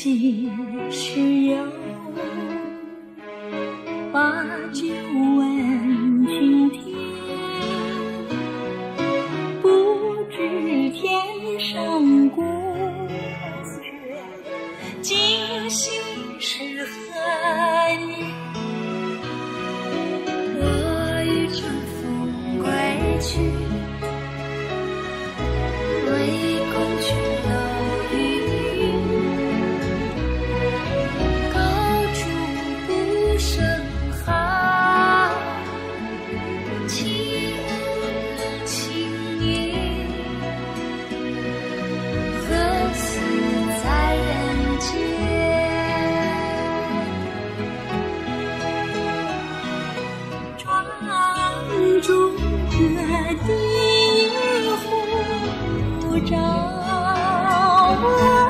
几时有？把酒问青天，不知天上宫阙，今夕是何年？我欲乘风归去，为共去楼宇，高处不胜寒，凄冷清夜，何似在人间？庄中的第一壶照。